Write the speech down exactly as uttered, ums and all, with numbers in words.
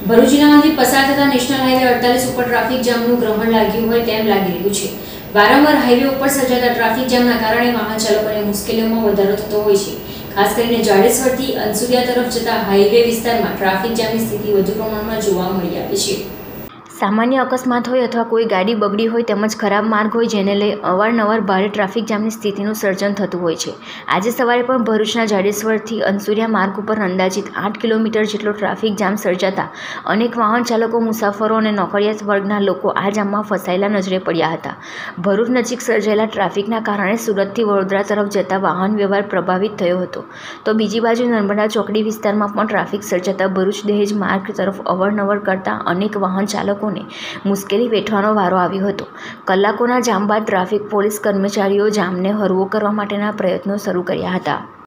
ભરૂચ જિલ્લામાંથી પસાર થતા નેશનલ હાઈવે અડતાલીસ ઉપર ટ્રાફિક જામનું ગ્રહણ લાગ્યું હોય તેમ લાગી રહ્યું છે। વારંવાર હાઈવે ઉપર સર્જાતા ટ્રાફિક જામના કારણે વાહન ચાલકોને મુશ્કેલીઓમાં વધારો થતો હોય છે। ખાસ કરીને જાડેશ્વરથી અંસુરિયા તરફ જતા હાઈવે વિસ્તારમાં ટ્રાફિક જામની સ્થિતિ વધુ પ્રમાણમાં જોવા મળી આવે છે। સામાન્ય અકસ્માત હોય અથવા કોઈ ગાડી બગડી હોય તેમજ ખરાબ માર્ગ હોય જેને લઈ અવારનવાર ભારે ટ્રાફિક જામની સ્થિતિનું સર્જન થતું હોય છે। આજે સવારે પણ ભરૂચના જાડેશ્વરથી અંસુરિયા માર્ગ ઉપર અંદાજિત આઠ કિલોમીટર જેટલો ટ્રાફિક જામ સર્જાતા અનેક વાહન ચાલકો, મુસાફરો અને નોકરિયાત વર્ગના લોકો આ જામમાં ફસાયેલા નજરે પડ્યા હતા। ભરૂચ નજીક સર્જાયેલા ટ્રાફિકના કારણે સુરતથી વડોદરા તરફ જતા વાહન વ્યવહાર પ્રભાવિત થયો હતો, તો બીજી બાજુ નર્મદા ચોકડી વિસ્તારમાં પણ ટ્રાફિક સર્જાતા ભરૂચ દહેજ માર્ગ તરફ અવરનવર કરતા અનેક વાહન ચાલકો મુશ્કેલી વેઠવાનો વારો આવ્યો હતો। કલાકોના જામ બાદ ટ્રાફિક પોલીસ કર્મચારીઓ જામને હળવો કરવા માટેના પ્રયત્નો શરૂ કર્યા હતા।